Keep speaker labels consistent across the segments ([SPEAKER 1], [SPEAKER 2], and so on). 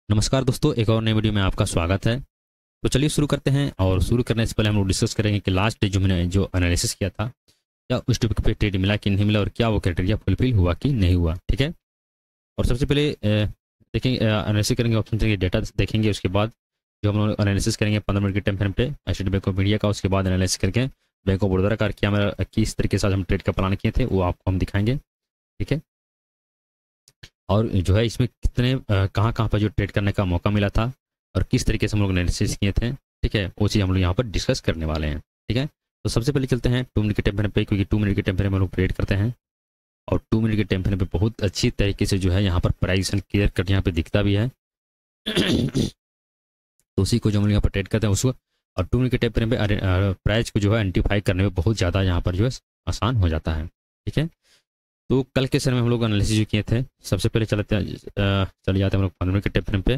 [SPEAKER 1] नमस्कार दोस्तों, एक और नई वीडियो में आपका स्वागत है। तो चलिए शुरू करते हैं। और शुरू करने से पहले हम लोग डिस्कस करेंगे कि लास्ट डे जो मैंने जो एनालिसिस किया था, क्या उस टॉपिक पे ट्रेड मिला कि नहीं मिला और क्या वो क्राइटेरिया फुलफिल हुआ कि नहीं हुआ। ठीक है। और सबसे पहले देखेंगे, एनालिसिस करेंगे, ऑप्शन देखेंगे, डेटा देखेंगे। उसके बाद जो हम लोग एनालिसिस करेंगे 15 मिनट के टाइम फ्रेम पे स्टेट बैंक ऑफ इंडिया का। उसके बाद एनालिसिस करके बैंक ऑफ बड़ौदा का क्या मेरा किस तरीके से हम ट्रेड का प्लान किए थे वो आपको हम दिखाएंगे। ठीक है। और जो है इसमें कितने कहाँ कहाँ पर जो ट्रेड करने का मौका मिला था और किस तरीके से हम लोग एनालिसिस किए थे। ठीक है, वो चीज़ हम लोग यहाँ पर डिस्कस करने वाले हैं। ठीक है। तो सबसे पहले चलते हैं 2 मिनट के टाइम फ्रेम पे, क्योंकि 2 मिनट के टाइम फ्रेम में हम लोग ट्रेड करते हैं और 2 मिनट के टाइम फ्रेम पे बहुत अच्छी तरीके से जो है यहाँ पर प्राइस क्लियर कट यहाँ पे दिखता भी है। तो उसी को जो हम लोग यहाँ पर ट्रेड करते हैं उसको, और 2 मिनट के टाइम फ्रेम पे प्राइस को जो है आइडेंटिफाई करने में बहुत ज़्यादा यहाँ पर जो है आसान हो जाता है। ठीक है। तो कल के सर में हम लोग एनालिसिस जो किए थे, सबसे पहले चले जाते हैं हम लोग 15 मिनट के टाइम फ्रेम पे।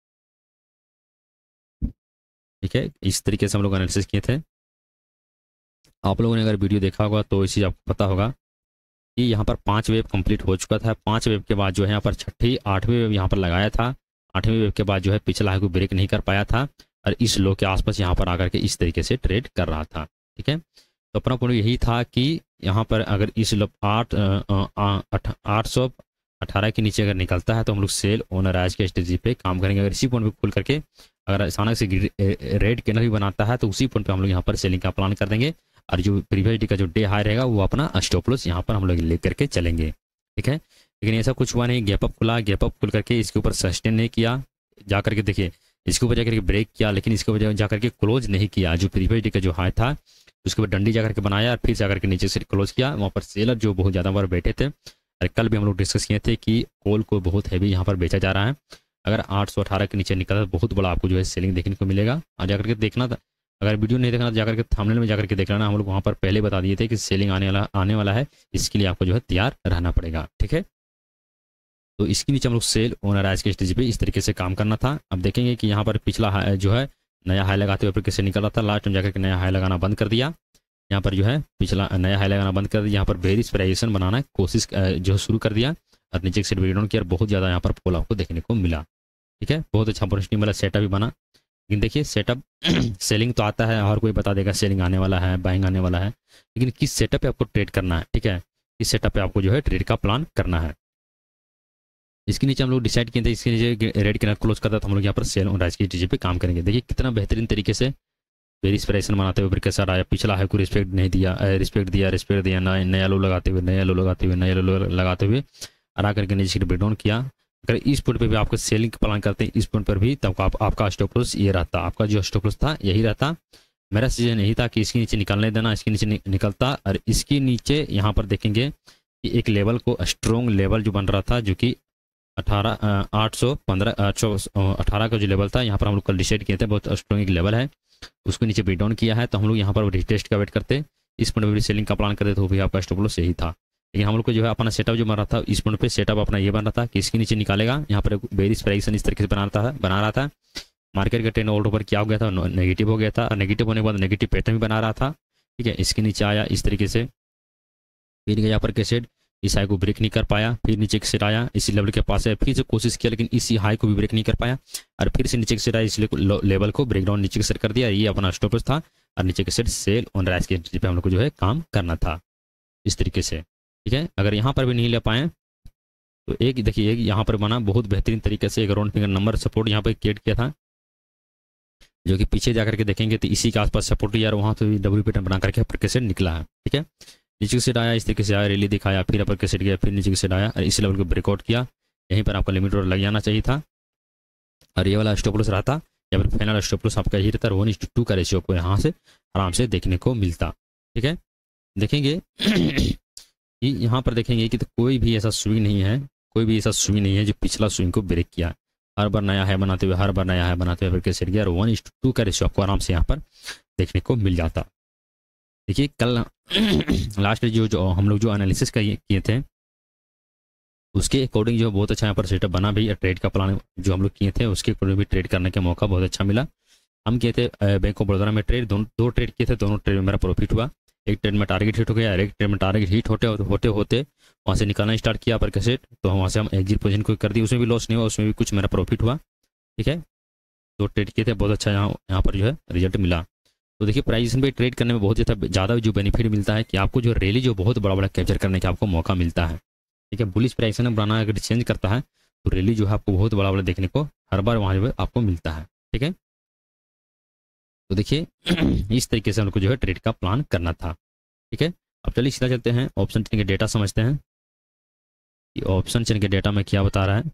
[SPEAKER 1] ठीक है, इस तरीके से हम लोग एनालिसिस किए थे। आप लोगों ने अगर वीडियो देखा होगा तो इसी आपको पता होगा कि यहाँ पर 5 वेव कंप्लीट हो चुका था। 5 वेव के बाद जो है यहाँ पर छठी 8वीं वेव यहाँ पर लगाया था। 8वीं वेव के बाद जो है पिछला हाई को ब्रेक नहीं कर पाया था और इस लो के आसपास यहाँ पर आकर के इस तरीके से ट्रेड कर रहा था। ठीक है। तो अपना पॉइंट यही था कि यहाँ पर अगर इस लो 818 के नीचे अगर निकलता है तो हम लोग सेल ओनर आज के स्ट्रेटजी पे काम करेंगे। अगर इसी पॉइंट पे खुल करके अगर अचानक से रेड कैंडल भी बनाता है तो उसी पॉइंट पे हम लोग यहाँ पर सेलिंग का प्लान कर देंगे और जो प्रीवियस डे का जो डे हाई रहेगा वो अपना स्टॉप लॉस यहाँ पर हम लोग लेकर के चलेंगे। ठीक है। लेकिन ऐसा कुछ हुआ नहीं, गैप अप खुला, गैप अप खुल करके इसके ऊपर सस्टेन नहीं किया, जा करके देखिए इसके ऊपर जाकर के ब्रेक किया, लेकिन इसके ऊपर जाकर के क्लोज नहीं किया। जो प्रीवियस डे का जो हाई था उसके ऊपर डंडी जाकर के बनाया और फिर जाकर के नीचे से क्लोज किया। वहाँ पर सेलर जो बहुत ज़्यादा बार बैठे थे, और कल भी हम लोग डिस्कस किए थे कि कोल को बहुत हैवी यहाँ पर बेचा जा रहा है। अगर 818 के नीचे निकला तो बहुत बड़ा आपको जो है सेलिंग देखने को मिलेगा। और जाकर के देखना था, अगर वीडियो नहीं देखना तो जाकर के थंबनेल में जाकर के देख लेना। हम लोग वहाँ पर पहले बता दिए थे कि सेलिंग आने वाला है, इसके लिए आपको जो है तैयार रहना पड़ेगा। ठीक है। तो इसके नीचे हम लोग सेल ओनर आज के स्टेज पे इस तरीके से काम करना था। अब देखेंगे कि यहाँ पर पिछला हाई जो है नया हाई लगाते हुए कैसे निकल रहा था, लास्ट में जाकर के नया हाई लगाना बंद कर दिया। यहाँ पर जो है पिछला नया हाई लगाना बंद कर दिया, यहाँ पर बेरिश प्राइजेशन बनाना कोशिश जो शुरू कर दिया और नीचे से ब्रेकडाउन किया, बहुत ज़्यादा यहाँ पर फॉल आपको देखने को मिला। ठीक है, बहुत अच्छा पॉजिटिव वाला सेटअप भी बना। लेकिन देखिए सेटअप सेलिंग तो आता है, हर कोई बता देगा सेलिंग आने वाला है, बाइंग आने वाला है, लेकिन किस सेटअप पे आपको ट्रेड करना है। ठीक है, किस सेटअप पे आपको जो है ट्रेड का प्लान करना है। इसके नीचे हम लोग डिसाइड किए थे, इसके नीचे रेड कैंडल क्लोज करता तो हम लोग यहाँ पर सेल और राइज की स्ट्रेटजी पे काम करेंगे। देखिए कितना बेहतरीन तरीके से बेरिश प्राइजेशन बनाते हुए के साथ आया, पिछला हाई को रिस्पेक्ट नहीं दिया, रिस्पेक्ट दिया, नया लो लगाते हुए नया लो लगाते हुए और आकर के नीचे ब्रेकडाउन किया। अगर इस पॉइंट पे भी आपको सेलिंग प्लान करते हैं इस पॉइंट पर भी, तब आपका स्टॉप लॉस ये रहता, आपका जो स्टॉप लॉस था यही रहता। मेरा सजेशन यही था कि इसके नीचे निकलने देना, इसके नीचे निकलता और इसके नीचे यहाँ पर देखेंगे कि एक लेवल को स्ट्रॉन्ग लेवल जो बन रहा था, जो कि 818 का जो लेवल था यहाँ पर हम लोग कल डिसाइड किए थे, बहुत स्ट्रॉन्ग एक लेवल है, उसको नीचे ब्रेक डाउन किया है। तो हम लोग यहाँ पर रिटेस्ट का वेट करते, इस पॉइंट पर भी सेलिंग का प्लान करते तो भी आपका स्टॉप लॉस यही था। लेकिन हम लोग को जो है अपना सेटअप जो बन रहा था, इस पॉइंट पे सेटअप अपना ये बन रहा था कि इसके नीचे निकालेगा, यहाँ पर बेरिश प्राइजेशन इस तरीके से बना रहा था। मार्केट का ट्रेंड ऑल ओवर क्या हो गया था, नेगेटिव हो गया था और नेगेटिव होने के बाद नेगेटिव पैटर्न भी बना रहा था। ठीक है, इसके नीचे आया इस तरीके से, फिर यहाँ पर के सेट इस हाई को ब्रेक नहीं कर पाया, फिर नीचे के सेट आया इसी लेवल के पास है, फिर से कोशिश किया लेकिन इसी हाई को भी ब्रेक नहीं कर पाया और फिर से नीचे के सेट आया, इसलिए लेवल को ब्रेक डाउन नीचे के सेट कर दिया। ये अपना स्टॉप लॉस था और नीचे के सेट सेल ऑन राइज के पे हम लोग को जो है काम करना था इस तरीके से। ठीक है, अगर यहाँ पर भी नहीं ले पाए तो एक देखिए एक यहाँ पर बना बहुत बेहतरीन तरीके से एक राउंड फिंगर नंबर सपोर्ट यहाँ पर क्रिएट किया था, जो कि पीछे जाकर के देखेंगे तो इसी के आसपास सपोर्ट यार वहाँ तो डब्ल्यू पैटर्न बना करके अपर के सेट निकला है। ठीक है, नीचे के सेट आया इस तरीके से आया, रैली दिखाया, फिर अपर के सेट गया, फिर नीचे के सेट आया और इस लेवल को ब्रेकआउट किया। यहीं पर आपका लिमिट ऑर्डर लग जाना चाहिए था और ये वाला स्टॉप लॉस रहता या फिर फाइनल स्टॉप लॉस आपका यही रहता, 1:2 का रेशियो को यहाँ से आराम से देखने को मिलता। ठीक है, देखेंगे कि यहाँ पर देखेंगे कि तो कोई भी ऐसा स्विंग नहीं है, जो पिछला स्विंग को ब्रेक किया। हर बार नया है बनाते हुए फिर कैसे गया, 1:2 का रेशियो आपको आराम से यहाँ पर देखने को मिल जाता। देखिए कल लास्ट जो हम लोग जो एनालिसिस किए थे उसके अकॉर्डिंग जो बहुत अच्छा यहाँ पर सेटअप बना भी, ट्रेड का प्लान जो हम लोग किए थे उसके अकॉर्डिंग भी ट्रेड करने का मौका बहुत अच्छा मिला। हम किए थे बैंक ऑफ बड़ौदा में ट्रेड, दो ट्रेड किए थे, दोनों ट्रेड में मेरा प्रॉफिट हुआ। एक ट्रेड में टारगेट हिट हो गया, एक ट्रेड में टारगेट हिट होते वहाँ से निकालना स्टार्ट किया पर कैसे, तो वहाँ से हम एग्जिट पोजीशन को कर दी, उसमें भी लॉस नहीं हुआ, उसमें भी कुछ मेरा प्रॉफिट हुआ। ठीक है, तो ट्रेड किए थे, बहुत अच्छा यहाँ पर जो है रिजल्ट मिला। तो देखिए प्राइस पे ट्रेड करने में बहुत ज़्यादा जो बेनिफिट मिलता है कि आपको जो रैली जो बहुत बड़ा बड़ा कैप्चर करने का आपको मौका मिलता है। ठीक है, बुलिश प्राइस में बनाना अगर चेंज करता है तो रैली जो है आपको बहुत बड़ा बड़ा देखने को हर बार वहाँ जो है आपको मिलता है। ठीक है, तो देखिए इस तरीके से हमको जो है ट्रेड का प्लान करना था। ठीक है, अब चलिए सीधा चलते हैं ऑप्शन चेन के डेटा समझते हैं कि ऑप्शन चेन के डेटा में क्या बता रहा है।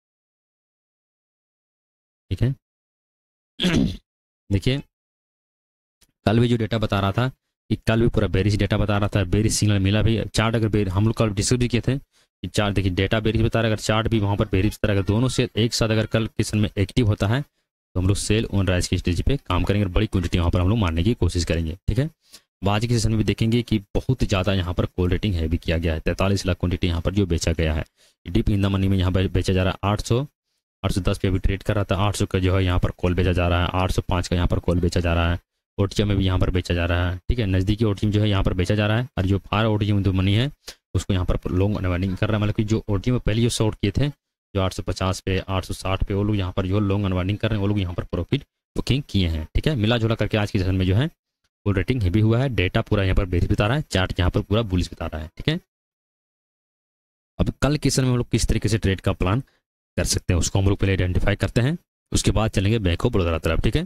[SPEAKER 1] ठीक है देखिए कल भी जो डेटा बता रहा था कि कल भी पूरा बेरिश डेटा बता रहा था, बेरिश सिग्नल मिला भी। चार्ट अगर हम लोग कल डिस्कस भी किए थे कि चार्ट देखिए डेटा बेरिश बता रहा है, अगर चार्ट भी वहाँ पर बेरिश बता रहा है, अगर दोनों से एक साथ अगर कल किसन में एक्टिव होता है तो हम लोग सेल ऑन राइज की स्ट्रेटजी पे काम करेंगे और बड़ी क्वांटिटी वहाँ पर हम लोग मारने की कोशिश करेंगे। ठीक है, आज के सेशन में भी देखेंगे कि बहुत ज़्यादा यहाँ पर कॉल रेटिंग हैवी किया गया है। 43 लाख क्वांटिटी यहाँ पर जो बेचा गया है। डीप इन द मनी में यहाँ पर बेचा जा रहा है 810 पे अभी ट्रेड कर रहा था। 800 का जो है यहाँ पर कॉल बेचा जा रहा है, 805 का यहाँ पर कॉल बेचा जा रहा है। ओटीएम में भी यहाँ पर बेचा जा रहा है। ठीक है, नज़दीकी ओटीएम जो है यहाँ पर बेचा जा रहा है, और जो फार ओटीएम जो मनी है उसको यहाँ पर लॉन्ग अनवाइंडिंग कर रहा है। मतलब कि जो ओटीएम में पहले जो शॉर्ट किए थे जो 850 पे 860 पे, वो लोग यहाँ पर जो लॉन्ग अनवाइंडिंग कर रहे हैं, वो लोग यहाँ पर प्रॉफिट बुकिंग किए हैं। ठीक है, मिला जुला करके आज के सेशन में जो है फुल रेटिंग हेवी हुआ है। डेटा पूरा यहाँ पर बेरिश बता रहा है, चार्ट यहाँ पर पूरा बुलिश बता रहा है। ठीक है, अब कल के सेशन में हम लोग किस तरीके से ट्रेड का प्लान कर सकते हैं उसको हम लोग पहले आइडेंटिफाई करते हैं, उसके बाद चलेंगे बैंक ऑफ बड़ौदा तरफ। ठीक है,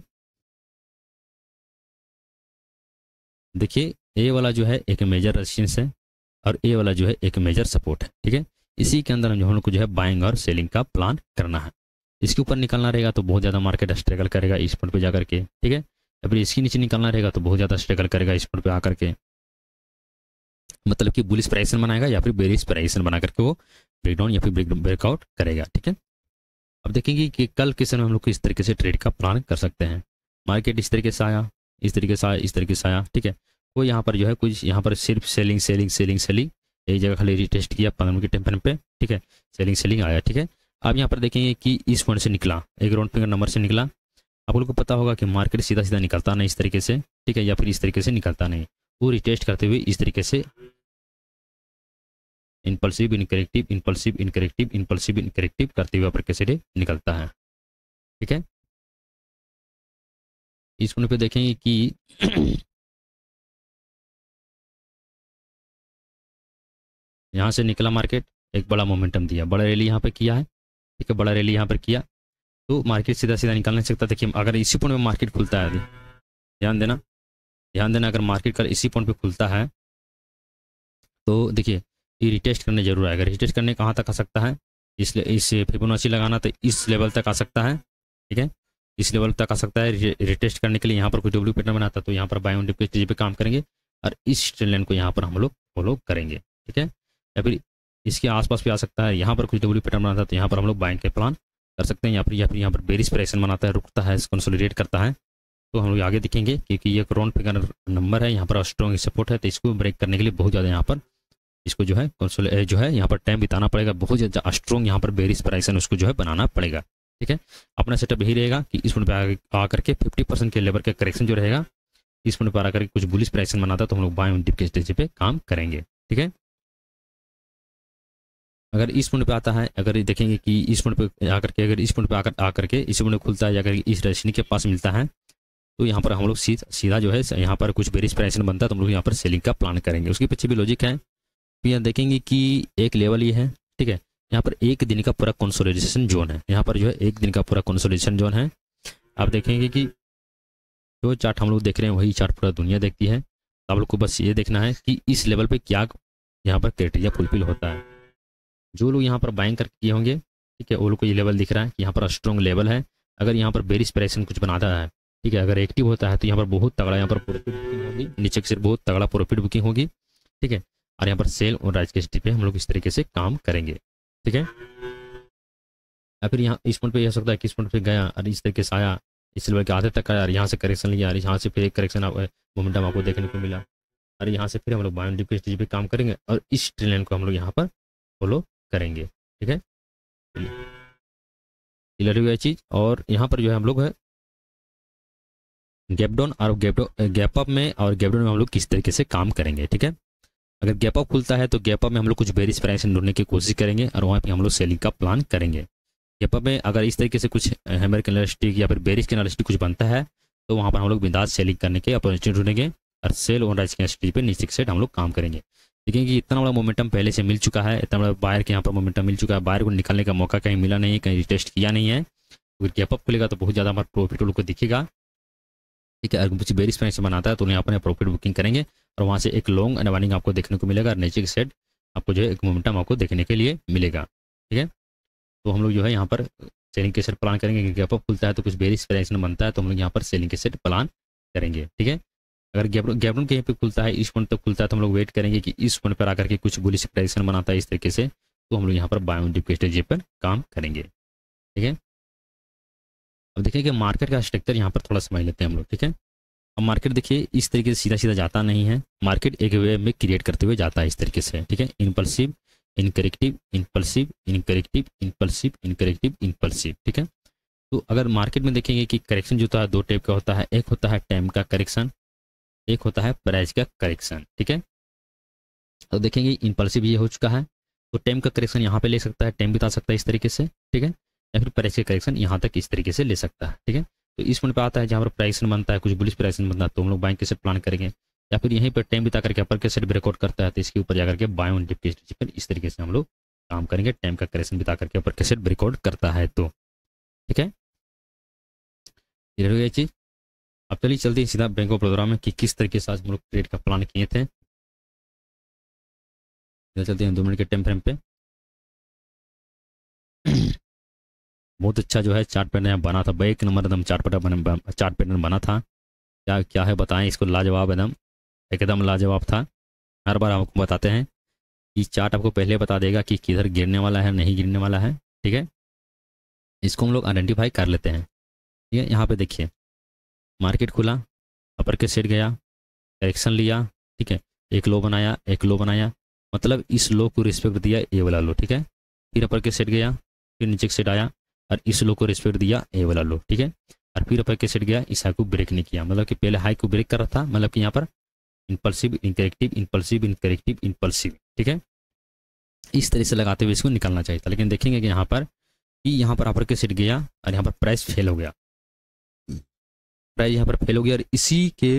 [SPEAKER 1] देखिए ए वाला जो है एक मेजर रेजिस्टेंस है और ए वाला जो है एक मेजर सपोर्ट है। ठीक है, इसी के अंदर हम लोग को जो है बाइंग और सेलिंग का प्लान करना है। इसके ऊपर निकलना रहेगा तो बहुत ज़्यादा मार्केट स्ट्रगल करेगा इस पॉइंट पे जा करके। ठीक है, अभी इसके नीचे निकलना रहेगा तो बहुत ज़्यादा स्ट्रगल करेगा इस पॉइंट पे आकर के, मतलब कि बुलिश प्राइसन बनाएगा या फिर बेरिश प्राइसन बना करके वो ब्रेकडाउन या फिर ब्रेकआउट करेगा। ठीक है, अब देखेंगे कि कल के समय हम लोग किस तरीके से ट्रेड का प्लान कर सकते हैं। मार्केट इस तरीके से आया, इस तरीके से आया, इस तरीके से आया। ठीक है, वो यहाँ पर जो है कुछ यहाँ पर सिर्फ सेलिंग सेलिंग सेलिंग सेलिंग एक जगह खाली रिटेस्ट किया 15 मिनट के टाइम फ्रेम पे। ठीक है, सेलिंग सेलिंग आया। ठीक है, अब यहाँ पर देखेंगे कि इस पॉइंट से निकला, एक राउंड फिगर नंबर से निकला। आप लोग को पता होगा कि मार्केट सीधा सीधा निकलता नहीं इस तरीके से। ठीक है, या फिर इस तरीके से निकलता नहीं, वो रिटेस्ट करते हुए इस तरीके से इनपल्सिव इनकरेक्टिव इनपल्सिव इनकरेक्टिव इनपल्सिव इनकरेक्टिव करते हुए ऊपर कैसे निकलता है। ठीक है, इस पॉइंट पे देखेंगे कि यहाँ से निकला मार्केट, एक बड़ा मोमेंटम दिया, बड़ा रैली यहाँ पे किया है। ठीक है, बड़ा रैली यहाँ पर किया तो मार्केट सीधा सीधा निकल नहीं सकता। देखिए अगर इसी पॉइंट पे मार्केट खुलता है, ध्यान देना ध्यान देना, अगर मार्केट कल इसी पॉइंट पे खुलता है तो देखिए ये रिटेस्ट करने जरूर आएगा। रिटेस्ट करने कहाँ तक आ सकता है, इसलिए इस फिबोनाची लगाना तो इस लेवल तक आ सकता है। ठीक है, इस लेवल तक आ सकता है। रिटेस्ट करने के लिए यहाँ पर कोई डब्ल्यू पैटर्न बनाता तो यहाँ पर बाय ऑन डिप की स्टेज पे काम करेंगे और इस ट्रेंड लाइन को यहाँ पर हम लोग फॉलो करेंगे। ठीक है, या फिर इसके आसपास भी आ सकता है, यहाँ पर कुछ डब्ल्यू पैटर्न बनाता है तो यहाँ पर हम लोग बाइंग के प्लान कर सकते हैं। या फिर यहाँ पर बेरिश प्रेशन बनाता है, रुकता है, कंसोलिडेट करता है तो हम लोग आगे दिखेंगे क्योंकि ये राउंड फिगर नंबर है, यहाँ पर स्ट्रॉन्ग सपोर्ट है। तो इसको ब्रेक करने के लिए बहुत ज़्यादा यहाँ पर इसको जो है यहाँ पर टाइम बिताना पड़ेगा, बहुत ज़्यादा स्ट्रॉन्ग यहाँ पर बेरिश प्राइसन उसको जो है बनाना पड़ेगा। ठीक है, अपना सेटअप यही रहेगा कि इस पॉइंट पे आकर के 50% के लेवल का करेक्शन जो रहेगा इस पॉइंट पर आकर के कुछ बुलिश प्राइसन बनाता है तो हम लोग बाय ऑन डिप के स्टेज पे काम करेंगे। ठीक है, अगर इस पॉइंट पे आता है, अगर देखेंगे कि इस पॉइंट पे आकर के अगर इस पॉइंट पे आकर के इस पॉइंट खुलता है या अगर इस रेजिस्टेंस के पास मिलता है तो यहाँ पर हम लोग सीधा जो है यहाँ पर कुछ बेरिश प्राइसन बनता है तो हम लोग यहाँ पर सेलिंग का प्लान करेंगे। उसके पीछे भी लॉजिक है। तो यहाँ देखेंगे कि एक लेवल ये है। ठीक है, यहाँ पर एक दिन का पूरा कंसोलिडेशन जोन है, यहाँ पर जो है एक दिन का पूरा कंसोलिडेशन जोन है। आप देखेंगे कि जो चार्ट हम लोग देख रहे हैं वही चार्ट पूरा दुनिया देखती है। तो आप लोग को बस ये देखना है कि इस लेवल पे क्या यहाँ पर क्राइटेरिया फुलफिल होता है। जो लोग यहाँ पर बाइंग करके किए होंगे, ठीक है, वो लोग को ये लेवल दिख रहा है कि यहाँ पर स्ट्रॉन्ग लेवल है। अगर यहाँ पर बेरिश प्रेशन कुछ बनाता है, ठीक है, अगर एक्टिव होता है तो यहाँ पर बहुत तगड़ा यहाँ पर प्रॉफिट बुकिंग होगी, नीचे की सिर्फ बहुत तगड़ा प्रॉफिट बुकिंग होगी। ठीक है, और यहाँ पर सेल और राइज के स्टेज पे हम लोग इस तरीके से काम करेंगे। ठीक है, या फिर यहाँ इस पॉइंट पे यह सकता है कि इस पॉइंट पे गया और इस तरीके से आया, इस लेवल के आधे तक आया और यहाँ से करेक्शन लिया और यहाँ से फिर एक करेक्शन मोमेंटम आपको देखने को मिला और यहाँ से फिर हम लोग बाय ऑन डिप के स्टेज पे काम करेंगे और इस ट्रेंड लाइन को हम लोग यहाँ पर फॉलो करेंगे। ठीक है, क्लियर हुआ चीज़। और यहाँ पर जो है हम लोग है गैप डाउन और गैप अप में और गैप डाउन में हम लोग किस तरीके से काम करेंगे। ठीक है, अगर गैप अप खुलता है तो गैप अप में हम लोग कुछ बेरिश प्राइस ढूंढने की कोशिश करेंगे और वहाँ पे हम लोग सेलिंग का प्लान करेंगे। गैप अप में अगर इस तरीके से कुछ हैमर कैंडलस्टिक या फिर बेरिश कैंडलस्टिक कुछ बनता है तो वहाँ पर हम लोग बिंदास सेलिंग करने के अपॉर्चुनिटी ढूंढेंगे और सेल ऑन राइज कैंडलस्टिक पे नीचे की साइड हम लोग काम करेंगे। देखेंगे कि इतना बड़ा मोमेंटम पहले से मिल चुका है, इतना बड़ा बायर के यहाँ पर मोमेंटम मिल चुका है, बायर को निकालने का मौका कहीं मिला नहीं, कहीं टेस्ट किया नहीं है। अगर गैप अप खुलेगा तो बहुत ज़्यादा हमारा प्रॉफिट लोग को दिखेगा, ठीक है। अगर कुछ बेरिश प्राइस बनाता है तो यहाँ पर प्रॉफिट बुकिंग करेंगे और वहाँ से एक लॉन्ग अनवाइंडिंग आपको देखने को मिलेगा और नीचे की साइड आपको जो है एक मोमेंटम आपको देखने के लिए मिलेगा, ठीक है। तो हम लोग जो है यहाँ पर सेलिंग के सेट प्लान करेंगे। गैप अप खुलता है तो कुछ बेरिश प्राइस बनता है तो हम लोग यहाँ पर सेलिंग के सेट प्लान करेंगे, ठीक है। अगर गैप कहीं पे खुलता है, इस पॉइंट तक खुलता है तो हम लोग वेट करेंगे कि इस पॉइंट पर आकर के कुछ बुलिश प्राइस बनाता है इस तरीके से, तो हम लोग यहाँ पर बाय ऑन डिप के स्ट्रेटजी पर काम करेंगे, ठीक है। अब देखिए कि मार्केट का स्ट्रक्चर यहाँ पर थोड़ा समझ लेते हैं हम लोग, ठीक है। अब मार्केट देखिए इस तरीके से सीधा सीधा जाता नहीं है, मार्केट एक वे में क्रिएट करते हुए जाता है इस तरीके से, ठीक है। इनपल्सिव, इनकरेक्टिव, इनपल्सिव, इनकरेक्टिव, इनपल्सिव, इनकरेक्टिव, इनपल्सिव, ठीक है। तो अगर मार्केट में देखेंगे कि करेक्शन जो होता है दो टाइप का होता है, एक होता है टाइम का करेक्शन, एक होता है प्राइस का करेक्शन, ठीक है। तो देखेंगे इनपल्सिव ये हो चुका है तो टाइम का करेक्शन यहाँ पे ले सकता है, टाइम बिता सकता है इस तरीके से, ठीक है, या फिर प्राइस का करेक्शन यहाँ तक इस तरीके से ले सकता है, ठीक है। तो इस पॉइंट पे आता है जहाँ पर प्राइस बनता है, कुछ बुलिश प्राइस बनता है तो हम लोग बाइंग के सेट प्लान करेंगे, या फिर यहीं पर टाइम बिता करके अपर के सेट ब्रेकआउट करता है तो इसके ऊपर जाकर के बाय ऑन डिप के स्ट्रेटजी पर इस तरीके से हम लोग काम करेंगे, टाइम का करेक्शन बिता करके अपर के सेट ब्रेकआउट करता है तो, ठीक है। क्लियर हो गया चीज। अब चलिए चलते हैं सीधा बैंक ऑफ बड़ौदा में कि किस तरीके से आज हम लोग ट्रेड का प्लान किए थे। चलते हैं 2 मिनट के टाइम फ्रेम पे। बहुत अच्छा जो है चार्ट पैटर्न बना था, एक नंबर एकदम चार्ट पैटर्न बना था। क्या क्या है बताएं इसको, लाजवाब एकदम एकदम लाजवाब था। हर बार आपको बताते हैं कि चार्ट आपको पहले बता देगा कि किधर गिरने वाला है नहीं गिरने वाला है, ठीक है। इसको हम लोग आइडेंटिफाई कर लेते हैं, ठीक है। यहाँ पे देखिए मार्केट खुला, अपर के सेट गया, करेक्शन लिया, ठीक है, एक लो बनाया, एक लो बनाया, मतलब इस लो को रिस्पेक्ट दिया ये वाला लो, ठीक है। फिर अपर के सेट गया, फिर नीचे के सेट आया और इस लो को रिस्पेक्ट दिया ये वाला लो, ठीक है। और फिर अपर के सेट गया, इस हाई को ब्रेक नहीं किया, मतलब कि पहले हाई को ब्रेक कर रहा था, मतलब कि यहाँ पर impulsive and corrective impulsive and corrective impulsive, ठीक है। इस तरह से लगाते हुए इसको निकलना चाहिए था, लेकिन देखेंगे कि यहाँ पर अपर के सेट गया और यहाँ पर प्राइस फेल हो गया, प्राइस यहाँ पर फेल हो गया और इसी के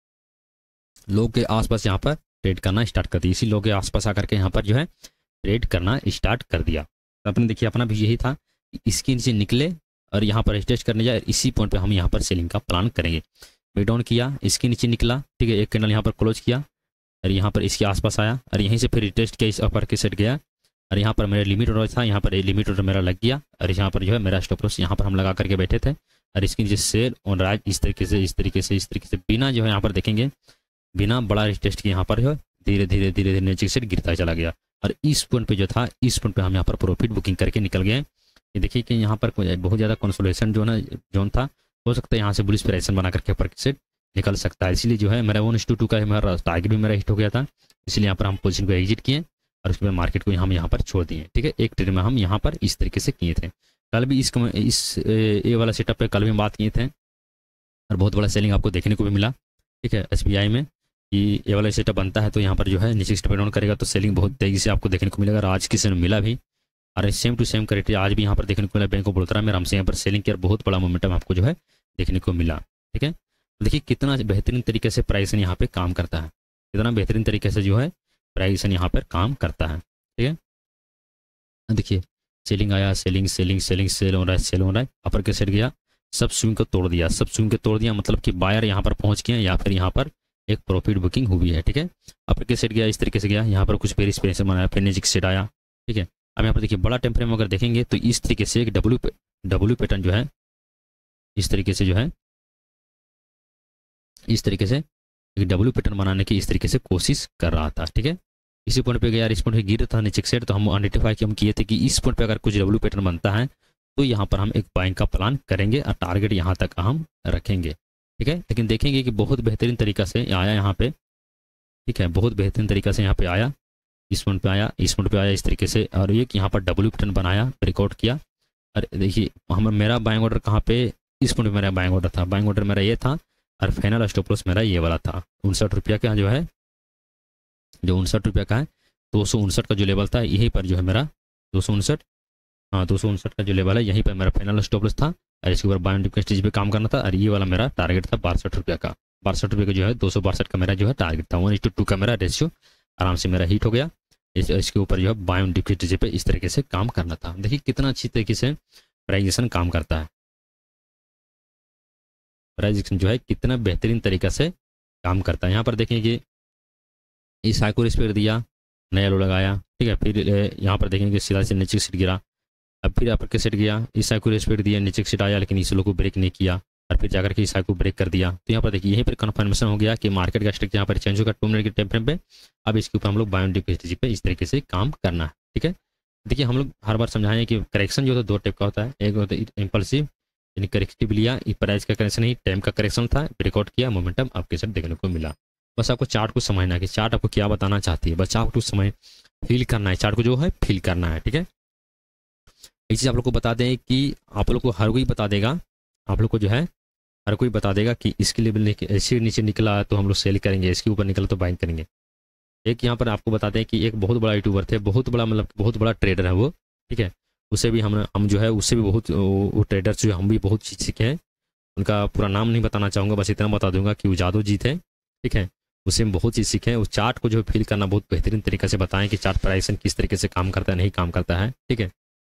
[SPEAKER 1] लोग के आसपास यहाँ पर ट्रेड करना स्टार्ट कर दिया, इसी लोग के आसपास आकर के यहाँ पर जो है ट्रेड करना स्टार्ट कर दिया। तो अपने देखिए अपना भी यही था, इसके नीचे निकले और यहाँ पर टेस्ट करने जाए, इसी पॉइंट पे हम यहाँ पर सेलिंग का प्लान करेंगे। ब्रेक डाउन किया, इसके नीचे निकला, ठीक है, एक कैंडल यहाँ पर क्लोज किया और यहाँ पर इसके आसपास आया और यहीं से फिर टेस्ट किया, इस अपर के सेट गया और यहाँ पर मेरा लिमिट ऑर्डर था, यहाँ पर लिमिट ऑर्डर मेरा लग गया और यहाँ पर जो है मेरा स्टॉप लॉस यहाँ पर हम लगा करके बैठे थे और इसके नीचे सेल ऑन राइज इस तरीके से बिना जो है यहाँ पर देखेंगे बिना बड़ा टेस्ट के यहाँ पर जो धीरे धीरे नीचे से गिरता चला गया और इस पॉइंट पे जो था, इस पॉइंट पे हम यहाँ पर प्रॉफिट बुकिंग करके निकल गए। ये देखिए कि यहाँ पर बहुत ज़्यादा कंसोलिडेशन जोन था, हो सकता है यहाँ से बुलिश प्राइसन बना करके ऊपर से निकल सकता है, इसलिए जो है मेरा 1:2 का मेरा टारगेट भी मेरा हिट हो गया था, इसलिए यहाँ पर हम पोजीशन को एग्जिट किए और उसके बाद मार्केट को हम यहाँ पर छोड़ दिए, ठीक है। एक ट्रेड में हम यहाँ पर इस तरीके से किए थे। कल भी इस ये वाला सेटअप पे कल भी बात किए थे और बहुत बड़ा सेलिंग आपको देखने को भी मिला, ठीक है। SBI में कि ये वाला सेटअप बनता है तो यहाँ पर जो है नीचे स्टेप डाउन करेगा तो सेलिंग बहुत तेजी से आपको देखने को मिलेगा और आज किसी ने मिला भी और सेम टू सेम क्राइटेरिया आज भी यहाँ पर देखने को मिला। बैंक ऑफ बड़ौदा में हमसे यहाँ पर सेलिंग किया, बहुत बड़ा मोमेंटम आपको जो है देखने को मिला, ठीक है। देखिए कितना बेहतरीन तरीके से प्राइस यहाँ पे काम करता है, कितना बेहतरीन तरीके से जो है प्राइस यहाँ पर काम करता है, ठीक है। देखिए सेलिंग आया, सेलिंग सेलिंग सेलिंग सेल हो रहा है, अपर के सेट गया, सब स्विंग को तोड़ दिया, सब स्विंग को तोड़ दिया, मतलब कि बायर यहाँ पर पहुँच गया या फिर यहाँ पर एक प्रॉफिट बुकिंग हुई है, ठीक है। अपर के सेट गया इस तरीके से गया, यहाँ पर कुछ पेरिस पेरिस बनाया, फिर नीचे सेट आया, ठीक है। अब यहाँ पर देखिए बड़ा टाइम फ्रेम अगर देखेंगे तो इस तरीके से एक डब्ल्यू पैटर्न जो है इस तरीके से जो है इस तरीके से एक डब्ल्यू पैटर्न बनाने की इस तरीके से कोशिश कर रहा था, ठीक है। इसी पॉइंट पे गया, इस पॉइंट पे गिर था नीचे सेट, तो हम आइडेंटिफाई हम किए थे कि इस पॉइंट पे अगर कुछ डब्ल्यू पैटर्न बनता है तो यहाँ पर हम एक बाइंग का प्लान करेंगे और टारगेट यहाँ तक हम रखेंगे, ठीक है। लेकिन देखेंगे कि बहुत बेहतरीन तरीका से आया यहाँ पे, ठीक है, बहुत बेहतरीन तरीका से यहाँ पे आया, इस पॉइंट पे आया, इस पॉइंट पे आया इस तरीके से और एक यहाँ पर डब्ल्यू पैटर्न बनाया, ब्रेकआउट किया। और देखिए मेरा बाइंग ऑर्डर कहाँ पे, इस पॉइंट पे मेरा बाइंग ऑर्डर था, बाइंग ऑर्डर मेरा ये था और फाइनल स्टॉप लॉस मेरा ये वाला था 59 रुपया का जो है, जो 59 रुपया का है, 259 का जो लेवल था यहीं पर जो है मेरा 259 हाँ 259 का जो लेवल है यहीं पर मेरा फाइनल स्टॉप लॉस था और इसके ऊपर बाय ऑन डिप के स्टेज पे काम करना था। और ये वाला मेरा टारगेट था 62 रुपये का। 62 रुपये का जो है 262 का मेरा जो है टारगेट था। 1:2 का मेरा रेशियो आराम से मेरा हिट हो गया। इसके ऊपर जो है बाय ऑन डिप के स्टेज पे इस तरीके से काम करना था। देखिए कितना अच्छी तरीके से प्राइजेशन काम करता है। प्राइजेशन जो है कितना बेहतरीन तरीका से काम करता है। यहाँ पर देखें कि इस हाई को रिस्पेक्ट दिया, नया लो लगाया, ठीक है। फिर यहाँ पर देखेंगे सीधा से नीचे सीट गिरा, अब फिर यहाँ पर के सेट गया, इस साइड को रिस्पेक्ट दिया, नीचे सीट आया, लेकिन इस लो को ब्रेक नहीं किया और फिर जाकर के इस साइड को ब्रेक कर दिया। तो यहाँ पर देखिए यहीं पर कन्फर्मेशन हो गया कि मार्केट का स्ट्रक्चर यहाँ पर चेंज होगा 2 मिनट के टाइम फ्रेम पे। अब इसके ऊपर हम लोग बाय ऑन डिप स्टेज पे इस तरीके से काम करना है, ठीक है। देखिए हम लोग हर बार समझाएं कि करेक्शन जो होता है 2 टाइप का होता है। एक होता है इम्पल्सिव, यानी करेक्टिव लिया, प्राइस का करेक्शन नहीं, टाइम का करेक्शन था, ब्रेकआउट किया, मोमेंटम आपके साथ देखने को मिला। बस आपको चार्ट को समझना है कि चार्ट आपको क्या बताना चाहती है, बस आपको समय फील करना है, चार्ट को जो है फील करना है, ठीक है। एक चीज़ आप लोग को बता दें कि आप लोग को हर कोई बता देगा, आप लोग को जो है हर कोई बता देगा कि इसके लेवल ऐसे नीचे निकला तो हम लोग सेल करेंगे, इसके ऊपर निकला तो बाइंग करेंगे। एक यहाँ पर आपको बताते हैं कि एक बहुत बड़ा यूट्यूबर थे, बहुत बड़ा मतलब बहुत बड़ा ट्रेडर है वो, ठीक है। उससे भी हम जो है उससे भी बहुत वो ट्रेडर जो हम भी बहुत चीज़ सीखे हैं। उनका पूरा नाम नहीं बताना चाहूँगा, बस इतना बता दूंगा कि वो जादव जी थे, ठीक है। उससे हम बहुत चीज़ सीखे हैं। उस चार्ट को जो है फील करना बहुत बेहतरीन तरीके से बताएं कि चार्ट प्राइसन किस तरीके से काम करता है, नहीं काम करता है, ठीक है।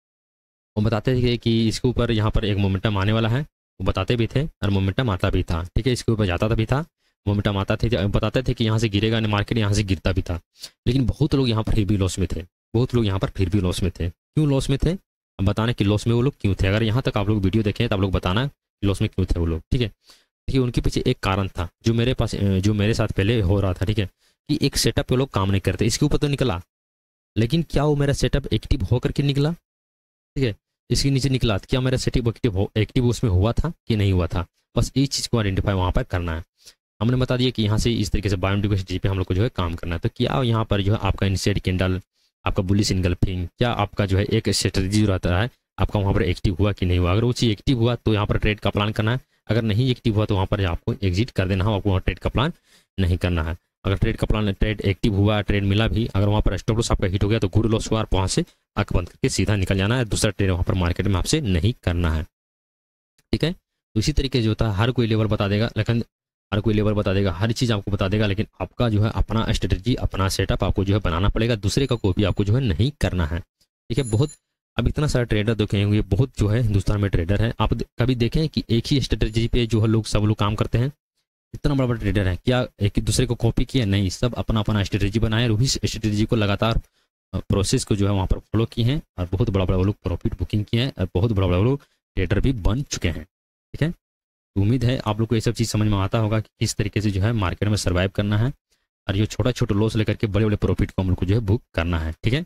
[SPEAKER 1] वो बताते थे कि इसके ऊपर यहाँ पर एक मोमेंटम आने वाला है, वो बताते भी थे और मोमेंटम आता भी था, ठीक है। इसके ऊपर जाता भी था, मोमेंटम आता थे, बताते थे कि यहाँ से गिरेगा नहीं मार्केट, यहाँ से गिरता भी था। लेकिन बहुत लोग यहाँ पर फिर भी लॉस में थे, बहुत लोग यहाँ पर फिर भी लॉस में थे। क्यों लॉस में थे, अब बताना कि लॉस में वो लोग क्यों थे। अगर यहाँ तक आप लोग वीडियो देखें तो आप लोग बताना लॉस में क्यों थे वो लोग, ठीक है। देखिए उनके पीछे एक कारण था जो मेरे साथ पहले हो रहा था, ठीक है, कि एक सेटअप पे लोग काम नहीं करते। इसके ऊपर तो निकला, लेकिन क्या वो मेरा सेटअप एक्टिव होकर के निकला, ठीक है। इसके नीचे निकला, क्या मेरा सेटअप एक्टिव उसमें हुआ था कि नहीं हुआ था, बस इस चीज़ को आइडेंटिफाई वहाँ पर करना है। हमने बता दिया कि यहाँ से इस तरीके से बाय ऑन डिप स्टेज पे हम लोग को जो है काम करना है। तो क्या यहाँ पर जो है आपका इनिशिएट कैंडल, आपका बुलिश इनगल्फिंग, क्या आपका जो है एक स्ट्रेटजी जो रहता है आपका वहाँ पर एक्टिव हुआ कि नहीं हुआ। अगर वो चीज़ एक्टिव हुआ तो यहाँ पर ट्रेड का प्लान करना है, अगर नहीं एक्टिव हुआ तो वहाँ पर आपको एग्जिट कर देना है, आपको वहाँ ट्रेड का प्लान नहीं करना है। अगर ट्रेड एक्टिव हुआ, ट्रेड मिला भी, अगर वहाँ पर स्टॉप लॉस आपका हिट हो गया तो गुड लॉस हुआ, वहाँ से आंख बंद करके सीधा निकल जाना है, दूसरा ट्रेड वहाँ पर मार्केट में आपसे नहीं करना है, ठीक है। तो इसी तरीके से होता है, हर कोई लेवल बता देगा, लेकिन हर कोई लेवल बता देगा, हर चीज़ आपको बता देगा, लेकिन आपका जो है अपना स्ट्रेटजी, अपना सेटअप आपको जो है बनाना पड़ेगा, दूसरे का कॉपी आपको जो है नहीं करना है, ठीक है। बहुत अब इतना सारा ट्रेडर देखे होंगे, बहुत जो है हिंदुस्तान में ट्रेडर है। आप कभी देखें कि एक ही स्ट्रेटजी पे जो है लोग सब लोग काम करते हैं, इतना बड़ा बड़ा ट्रेडर है, क्या एक दूसरे को कॉपी किया, नहीं, सब अपना अपना स्ट्रेटजी बनाए और उसी स्ट्रेटजी को लगातार प्रोसेस को जो है वहाँ पर फॉलो किए हैं और बहुत बड़ा बड़ा वो लोग प्रॉफिट बुकिंग किए हैं और बहुत बड़ा बड़ा वो लोग ट्रेडर भी बन चुके हैं, ठीक है। उम्मीद है आप लोग को ये सब चीज़ समझ में आता होगा कि किस तरीके से जो है मार्केट में सर्वाइव करना है और ये छोटा छोटा लॉस लेकर के बड़े बड़े प्रॉफिट को हम लोग को जो है बुक करना है, ठीक है।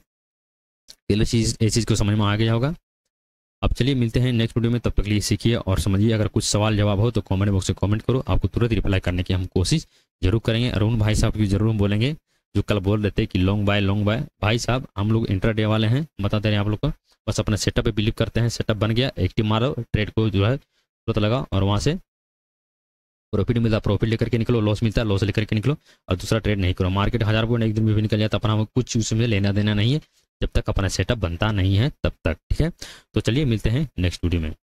[SPEAKER 1] ये चीज़ को समझ में आ गया होगा। अब चलिए मिलते हैं नेक्स्ट वीडियो में, तब तक लिए सीखिए और समझिए। अगर कुछ सवाल जवाब हो तो कमेंट बॉक्स में कमेंट करो, आपको तुरंत रिप्लाई करने की हम कोशिश जरूर करेंगे। अरुण भाई साहब की जरूर हम बोलेंगे जो कल बोल रहे थे कि लॉन्ग बाय भाई साहब, हम लोग इंट्राडे वाले हैं, बताते रहे आप लोग को, बस अपना सेटअप पे बिलीव करते हैं। सेटअप बन गया, एक्टिव मारो, ट्रेड को जो है तुरंत लगा और वहाँ से प्रॉफिट मिलता है, प्रॉफिट लेकर के निकलो, लॉस मिलता है, लॉस लेकर के निकलो और दूसरा ट्रेड नहीं करो। मार्केट 1000 पॉइंट एक दिन में भी निकल जाता, अपना कुछ उसमें लेना देना नहीं है जब तक अपना सेटअप बनता नहीं है तब तक, ठीक है। तो चलिए मिलते हैं नेक्स्ट वीडियो में।